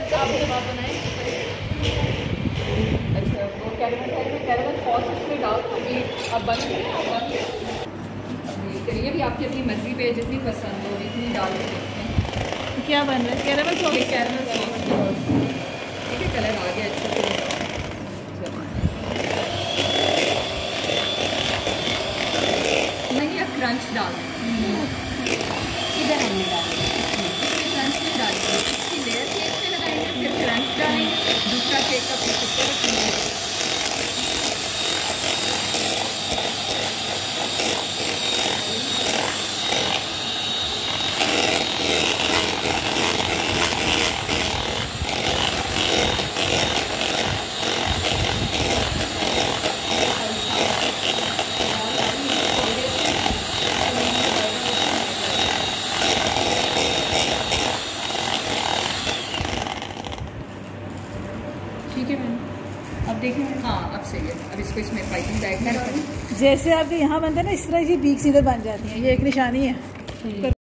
आप जवाब बनाएं। अच्छा तो कैरेमल सॉस इसमें डाल दो। अभी आप बंद करें, आप बंद करें। ये करिए भी आपकी अपनी मर्जी पे जितनी पसंद हो इतनी डाल के देखते हैं। क्या बन रहा है? Caramel sauce. कैरेमल सॉस ठीक है, कलर आ गया अच्छा से। नहीं अब क्रंच डाल इधर हमने डालेंगे, क्रंच नहीं डालेंगे, इसकी लेयर केक पे लगाएंगे, फिर क्रंच डालेंगे, दूसरा केक का पीस ऊपर रखेंगे। ठीक है मैम, अब देखें। हाँ अब सही है। अब इसको इसमें पाइपिंग बैग में डालें। जैसे आपके यहाँ बनते हैं ना, इस तरह की बीक सीधे बन जाती है। ये एक निशानी है।